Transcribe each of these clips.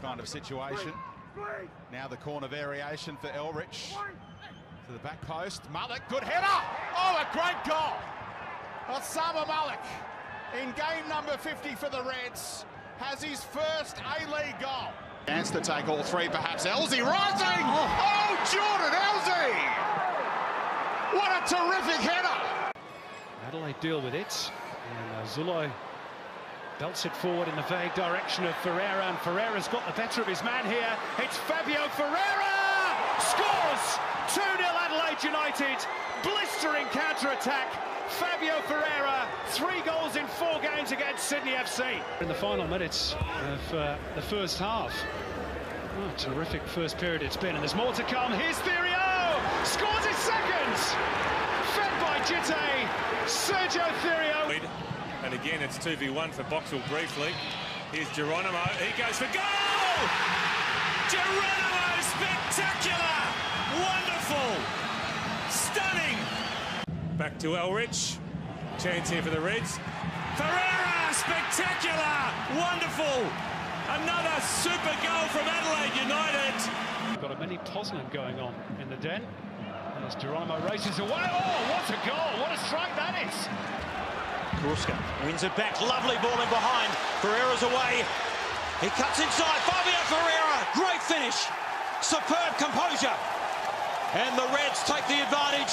kind of situation. Now the corner variation for Elrich. To the back post. Malik, good header! Oh, a great goal! Osama Malik, in game number 50 for the Reds, has his first A-League goal. Chance to take all three, perhaps. Elsie rising! Oh, Jordan Elsie! What a terrific header! Adelaide deal with it, and Zullo belts it forward in the vague direction of Ferreira, and Ferreira's got the better of his man here. It's Fabio Ferreira! Scores! 2-0 Adelaide United, blistering counter-attack. Fabio Ferreira, 3 goals in 4 games against Sydney FC. In the final minutes of the first half. Oh, terrific first period it's been, and there's more to come. Here's Therio! Scores his second! Fed by Jitte, Sergio Therio. And again, it's 2v1 for Boxall briefly. Here's Geronimo, he goes for goal! Geronimo, spectacular! Wonderful! Stunning! Back to Elrich. Chance here for the Reds. Ferreira, spectacular! Wonderful! Another super goal from Adelaide United. Got a mini Toslan going on in the den. As Geronimo races away. Oh, what a goal! What a strike that is! Karuska wins it back. Lovely ball in behind. Ferreira's away. He cuts inside. Fabio Ferreira. Great finish. Superb composure. And the Reds take the advantage.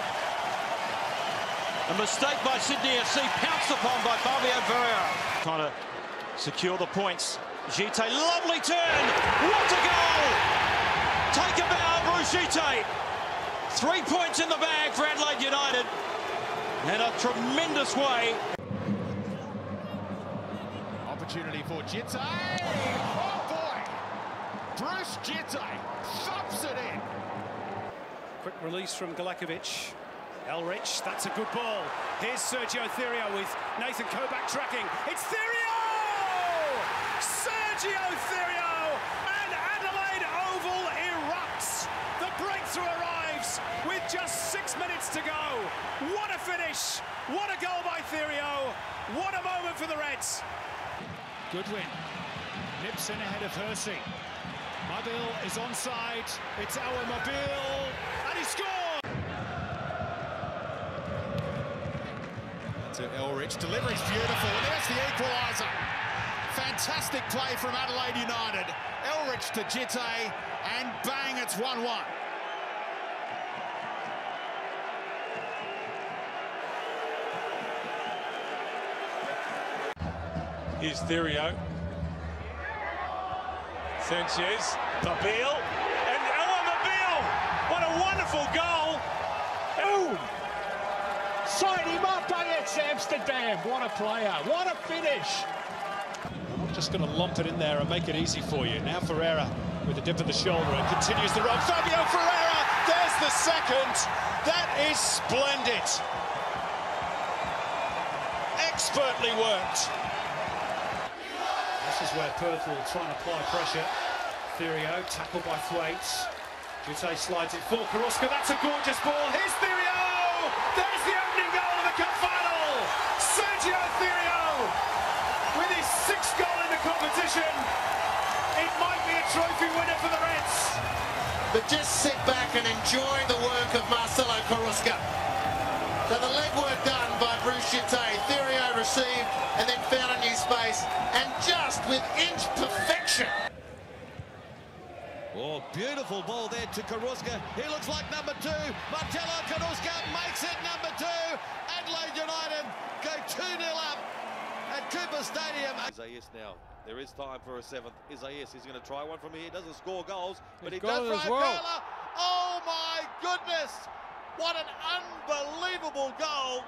A mistake by Sydney FC, pounced upon by Fabio Ferreira. Trying to secure the points. Jitte, lovely turn. What a goal! Take a bow, Bruce Jitte. 3 points in the bag for Adelaide United. And a tremendous way. Opportunity for Jitte. Oh boy! Bruce Jitte thumps it in. Quick release from Galekovic. Elrich, that's a good ball. Here's Sergio Therio with Nathan Kovac tracking. It's Therio! Sergio Therio! And Adelaide Oval erupts. The breakthrough arrives with just 6 minutes to go. What a finish! What a goal by Therio! What a moment for the Reds! Goodwin nips in ahead of Hersey. Mobile is onside. It's our Mobile, and he scores! To Elrich, delivery's beautiful, and there's the equaliser. Fantastic play from Adelaide United. Elrich to Jitte, and bang, it's 1-1. Here's Therio. Sanchez, Mobile, and Mobile! What a wonderful goal! Boom! Sign him up, Ajax Amsterdam. What a player, what a finish. I'm just going to lump it in there and make it easy for you. Now Ferreira with a dip of the shoulder and continues the run. Fabio Ferreira, there's the second. That is splendid. Expertly worked. This is where Perth will try and apply pressure. Therio, tackled by Thwaites. Jitte slides it for Karuska. That's a gorgeous ball. Here's Therio! There's the opening goal of the cup final! Sergio Therio! With his 6th goal in the competition, it might be a trophy winner for the Reds. But just sit back and enjoy the work of Marcelo Karuska. So the legwork done by Bruce Jitte. Therio received and then found a new space, and just with inch perfection. Oh, beautiful ball there to Karuska. He looks like number 2. Marcelo Karuska makes it number 2. Adelaide United go 2-0 up at Cooper Stadium. Isaias now. There is time for a 7th. Isaias is going to try one from here. Doesn't score goals, but he does throw Curler. Oh my goodness! What an unbelievable goal!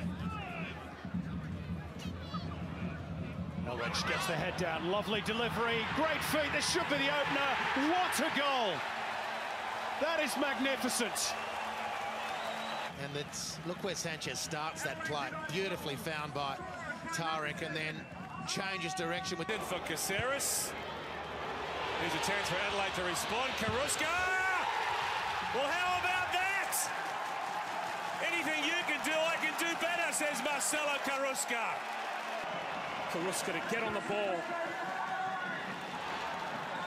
Elrich gets the head down, lovely delivery, great feet, this should be the opener. What a goal! That is magnificent. And it's, look where Sanchez starts that play. Beautifully found by Tarek, and then changes direction with... For Caceres. Here's a chance for Adelaide to respond. Karuska! Well, how about that? Anything you can do, I can do better, says Marcelo Karuska. Karuska to get on the ball.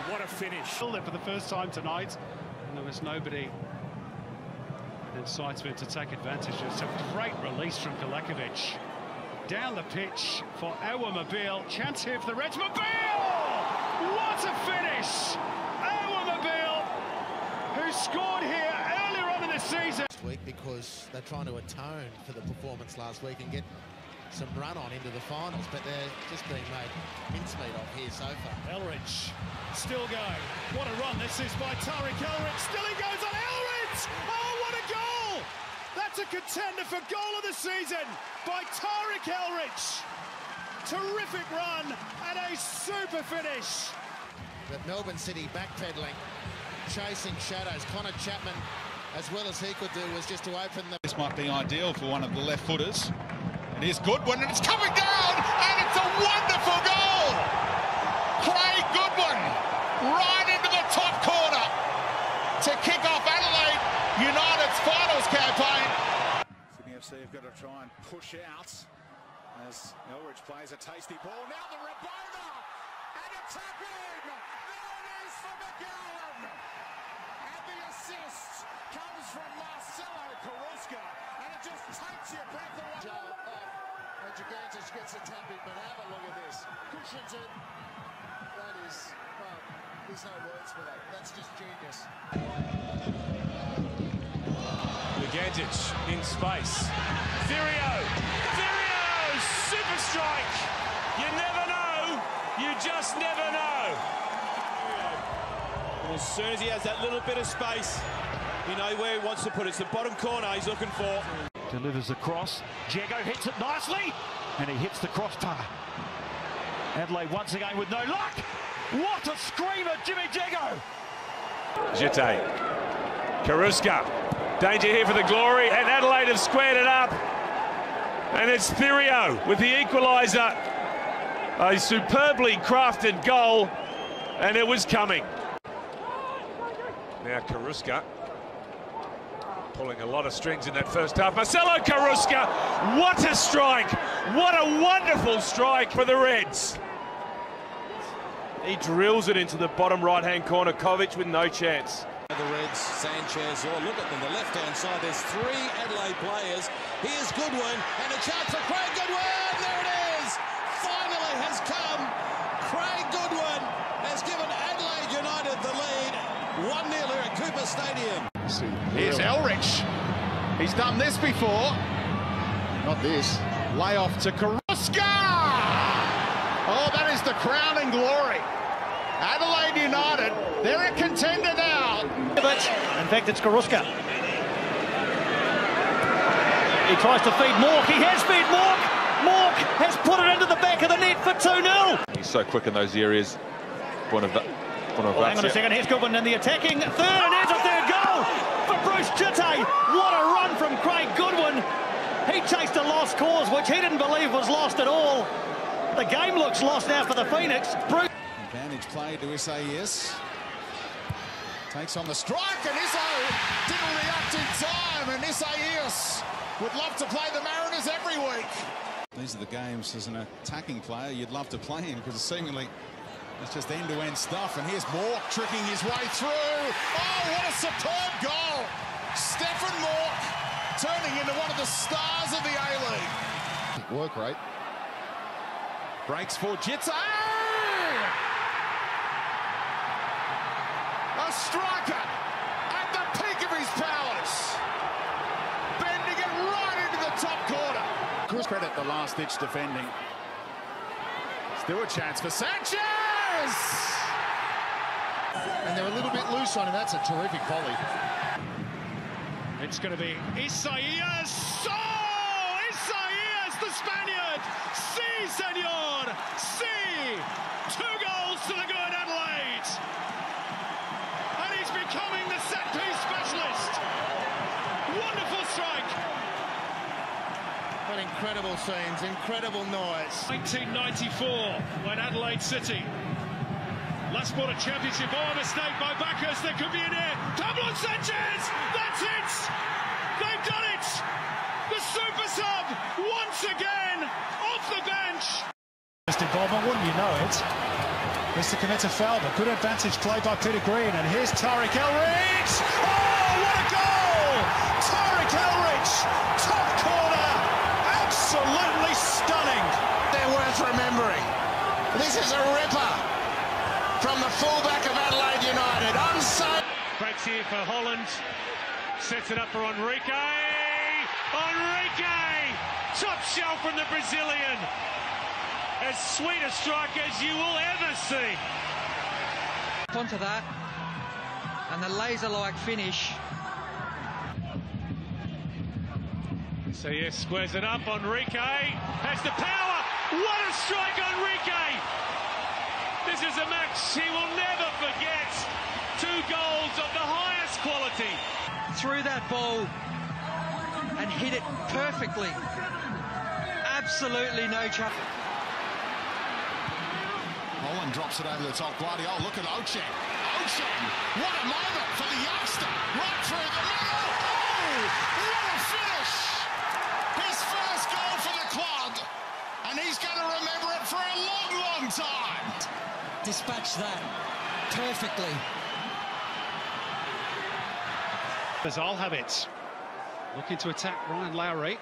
what a finish. For the first time tonight, and there was nobody in Sidesman to take advantage. It's a great release from Kolakovic. Down the pitch for Awamobile. Chance here for the Reds. Mobile! What a finish! Awamobile, who scored here earlier on in the season. Week because they're trying to atone for the performance last week and get some run on into the finals, but they're just being made mincemeat of here so far. Elrich still going. What a run this is by Tariq Elrich. Still he goes on Elrich! Oh, what a goal! That's a contender for goal of the season by Tariq Elrich. Terrific run and a super finish. But Melbourne City backpedaling, chasing shadows. Connor Chapman, as well as he could do, was just to open the... This might be ideal for one of the left footers. It is Goodwin, and it's coming down, and it's a wonderful goal! Craig Goodwin, right into the top corner to kick off Adelaide United's finals campaign. Sydney FC have got to try and push out as Elrich plays a tasty ball. Now the Rabona, and a tap in! There it is for McGowan! And the assist comes from Marcelo Carrusca, and it just takes you back the way. And Gigantic gets a tap in, but have a look at this. Cushions it. That is, well, there's no words for that. That's just genius. Gigantic in space. Thirio! Super strike! You never know. You just never know. And as soon as he has that little bit of space, you know where he wants to put it. It's the bottom corner he's looking for. Delivers the cross. Jago hits it nicely, and he hits the crossbar. Adelaide once again with no luck. What a screamer, Jimmy Jago! Jete. Carrusca. Danger here for the Glory, and Adelaide have squared it up. And it's Thirio with the equaliser. A superbly crafted goal, and it was coming. Now Carrusca pulling a lot of strings in that first half. Marcelo Carrusca, what a strike! What a wonderful strike for the Reds. He drills it into the bottom right-hand corner. Kovic with no chance. The Reds, Sanchez, oh look at them, the left-hand side, there's three Adelaide players. Here's Goodwin, and a chance for Craig Goodwin, there it is! Finally has come, Craig Goodwin has given Adelaide United the lead, 1-0 here at Cooper Stadium. Here's Elrich. He's done this before. Not this. Lay off to Carrusca! Oh, that is the crowning glory. Adelaide United, they're a contender now. In fact, it's Carrusca. He tries to feed Mork. He has fed Mork. Mork has put it into the back of the net for 2-0. He's so quick in those areas. Hang on a second. Here's Goodwin in the attacking third, and there's a third goal for Bruce Jete. What a run from Craig Goodwin. He chased a lost cause, which he didn't believe was lost at all. The game looks lost now for the Phoenix. Bruce. Advantage play to Isaias. Takes on the strike, and Iso didn't react in time, and Isaias would love to play the Mariners every week. These are the games as an attacking player you'd love to play him, because seemingly it's just end-to-end stuff. And here's Mork tricking his way through. Oh, what a superb goal! Stefan Mork turning into one of the stars of the A-League. Work rate. Breaks for Jitsa. A striker at the peak of his powers. Bending it right into the top corner. Credit the last-ditch defending. Still a chance for Sanchez! And they're a little bit loose on him. That's a terrific volley. It's going to be Isaias. Oh, Isaias, the Spaniard. Si, senor. Si. 2 goals to the good Adelaide. And he's becoming the set-piece specialist. Wonderful strike. But incredible scenes, incredible noise. 1994, when Adelaide City last bought a championship. Oh, a mistake by Bacchus. There could be an air. Pablo Sanchez! That's it! They've done it! The super sub, once again, off the bench. Just involvement, wouldn't you know it? Mr. Cometa foul, but good advantage play by Peter Green. And here's Tariq Elridge. Oh, what a goal! Tariq Elridge, top corner, absolutely stunning. They're worth remembering. This is a ripper from the fullback of Adelaide United. Onside. Breaks here for Holland. Sets it up for Enrique. Enrique! Top shelf from the Brazilian. As sweet a strike as you will ever see. Onto that. And the laser-like finish. So yes, squares it up. Enrique has the power. What a strike, Enrique! This is a match he will never forget. 2 goals of the highest quality. Threw that ball and hit it perfectly. Absolutely no chance. Holland drops it over the top. Guardiola, look at Ocheng. Ocheng, what a moment for the youngster. Right through the middle. Oh, what a finish. His first goal for the club. And he's going to remember it for a long, long time. Dispatch that perfectly. I'll have it. Looking to attack Ryan Lowry.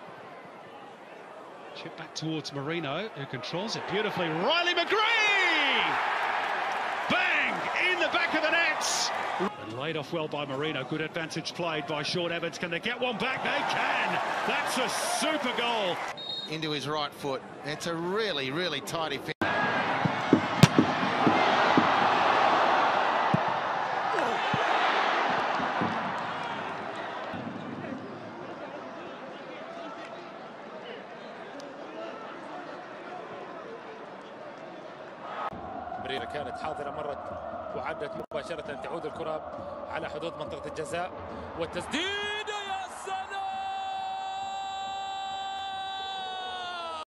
Chip back towards Marino, who controls it beautifully. Riley McGree! Bang! In the back of the nets! And laid off well by Marino. Good advantage played by Sean Evans. Can they get one back? They can! That's a super goal. Into his right foot. It's a really, really tidy finish. مريرة كانت حاضرة مرت وعدت مباشرة تعود الكرة على حدود منطقة الجزاء والتسديد